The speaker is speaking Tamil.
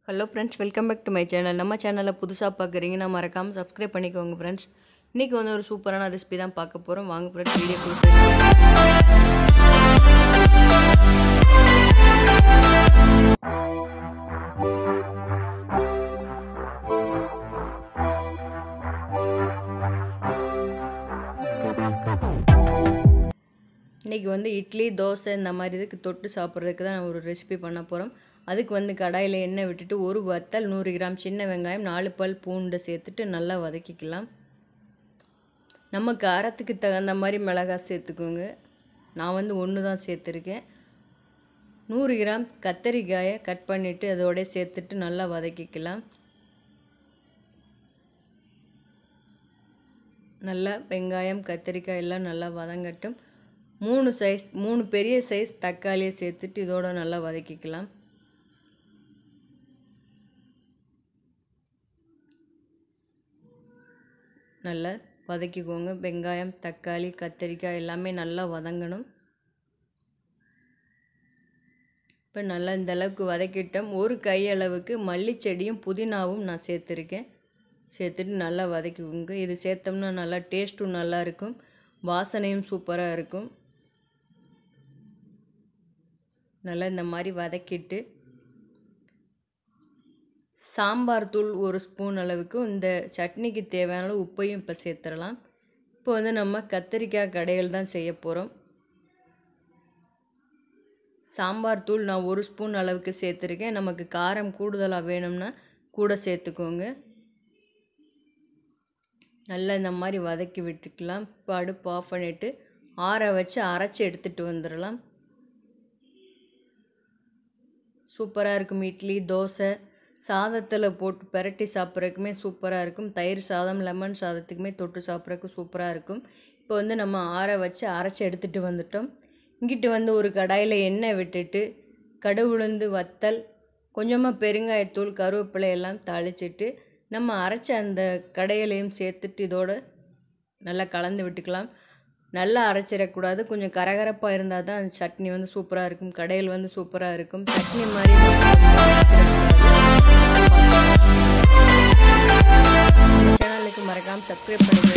Hello friends, welcome back to my channel. நம்ம சேனலை புதுசாக பார்க்குறீங்கன்னா மறக்காமல் சப்ஸ்கிரைப் பண்ணிக்கோங்க ஃப்ரெண்ட்ஸ். இன்றைக்கி வந்து ஒரு சூப்பரான ரெசிபி தான் பார்க்க போகிறோம். வாங்க ஃப்ரெண்ட்ஸ், வீடியோ இன்றைக்கி வந்து இட்லி தோசை இந்த மாதிரி இதுக்கு தொட்டு சாப்பிட்றதுக்கு தான் நான் ஒரு ரெசிபி பண்ண போகிறோம். அதுக்கு வந்து கடாயில் எண்ணெய் விட்டுட்டு ஒரு வத்தல் 100 கிராம் சின்ன வெங்காயம் 4 பல் பூண்டை சேர்த்துட்டு நல்லா வதக்கிக்கலாம். நம்ம காரத்துக்கு தகுந்த மாதிரி மிளகாய் சேர்த்துக்கோங்க. நான் வந்து 1 தான் சேர்த்துருக்கேன். 100 கிராம் கத்தரிக்காயை கட் பண்ணிவிட்டு அதோட சேர்த்துட்டு நல்லா வதக்கிக்கலாம். நல்லா வெங்காயம் கத்தரிக்காய் எல்லாம் நல்லா வதங்கட்டும். 3 பெரிய சைஸ் தக்காளியை சேர்த்துட்டு இதோட நல்லா வதக்கிக்கலாம். நல்லா வதக்கிக்கோங்க. வெங்காயம் தக்காளி கத்தரிக்காய் எல்லாமே நல்லா வதங்கணும். இப்போ நல்லா இந்த அளவுக்கு வதக்கிட்டோம். ஒரு கையளவுக்கு மல்லிச்செடியும் புதினாவும் நான் சேர்த்துருக்கேன். சேர்த்துட்டு நல்லா வதக்கிக்கோங்க. இது சேர்த்தோம்னா நல்லா டேஸ்ட்டும் நல்லா இருக்கும், வாசனையும் சூப்பராக இருக்கும். நல்லா இந்த மாதிரி வதக்கிட்டு சாம்பார் தூள் 1 ஸ்பூன் அளவுக்கு இந்த சட்னிக்கு தேவையான உப்பையும் இப்போ சேர்த்துடலாம். இப்போ வந்து நம்ம கத்திரிக்காய் கடையில் தான் செய்ய போகிறோம். சாம்பார் தூள் நான் 1 ஸ்பூன் அளவுக்கு சேர்த்துருக்கேன். நமக்கு காரம் கூடுதலாக வேணும்னா கூட சேர்த்துக்கோங்க. நல்லா இந்த மாதிரி வதக்கி விட்டுக்கலாம். இப்போ அடுப்பு ஆஃப் பண்ணிவிட்டு ஆற வச்சு அரைச்சி எடுத்துகிட்டு வந்துடலாம். சூப்பராக இருக்கும். இட்லி தோசை சாதத்தில் போட்டு பெரட்டி சாப்பிட்றதுக்குமே சூப்பராக இருக்கும். தயிர் சாதம் லெமன் சாதத்துக்குமே தொட்டு சாப்பிட்றதுக்கு சூப்பராக இருக்கும். இப்போ வந்து நம்ம ஆற வச்சு அரைச்சி எடுத்துகிட்டு வந்துட்டோம். இங்கிட்டு வந்து ஒரு கடாயில் எண்ணெய் விட்டுட்டு கடுகு உளுந்து வத்தல் கொஞ்சமாக பெருங்காயத்தூள் கருவேப்பிலை எல்லாம் தாளிச்சிட்டு நம்ம அரைச்ச அந்த கடையிலையும் சேர்த்துட்டு இதோடு நல்லா கலந்து விட்டுக்கலாம். நல்லா அரைச்சிடக்கூடாது, கொஞ்சம் கரகரப்பாக இருந்தால் தான் அந்த சட்னி வந்து சூப்பராக இருக்கும். கடையில் வந்து சூப்பராக இருக்கும். சட்னி மாதிரி சேனலுக்கு மறக்காமல் சப்ஸ்கிரைப் பண்ணி